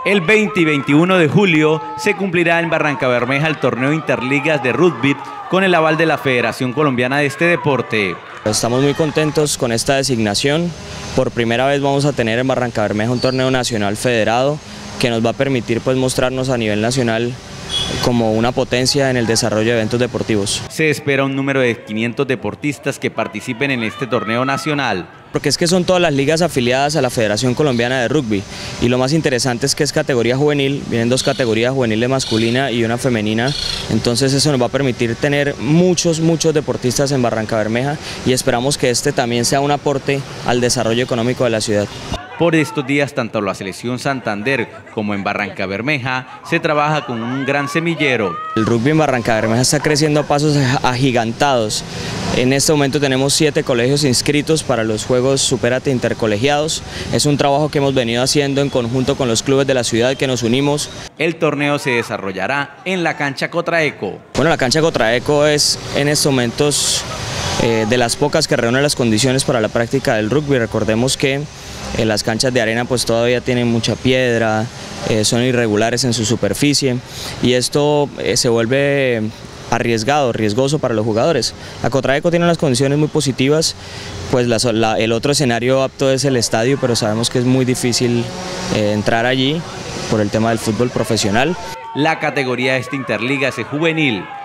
El 20 y 21 de julio se cumplirá en Barrancabermeja el torneo Interligas de Rugby con el aval de la Federación Colombiana de este deporte. Estamos muy contentos con esta designación. Por primera vez vamos a tener en Barrancabermeja un torneo nacional federado que nos va a permitir mostrarnos a nivel nacional como una potencia en el desarrollo de eventos deportivos. Se espera un número de 500 deportistas que participen en este torneo nacional. Porque es que son todas las ligas afiliadas a la Federación Colombiana de Rugby y lo más interesante es que es categoría juvenil, vienen dos categorías, juveniles masculina y una femenina, entonces eso nos va a permitir tener muchos deportistas en Barrancabermeja y esperamos que este también sea un aporte al desarrollo económico de la ciudad. Por estos días, tanto la selección Santander como en Barrancabermeja se trabaja con un gran semillero. El rugby en Barrancabermeja está creciendo a pasos agigantados. En este momento tenemos 7 colegios inscritos para los Juegos Supérate Intercolegiados. Es un trabajo que hemos venido haciendo en conjunto con los clubes de la ciudad que nos unimos. El torneo se desarrollará en la cancha Cotraeco. Bueno, la cancha Cotraeco es en estos momentos de las pocas que reúnen las condiciones para la práctica del rugby. Recordemos que las canchas de arena todavía tienen mucha piedra, son irregulares en su superficie y esto se vuelve riesgoso para los jugadores. La Cotraeco tiene unas condiciones muy positivas, el otro escenario apto es el estadio, pero sabemos que es muy difícil entrar allí por el tema del fútbol profesional. La categoría de esta Interliga es juvenil.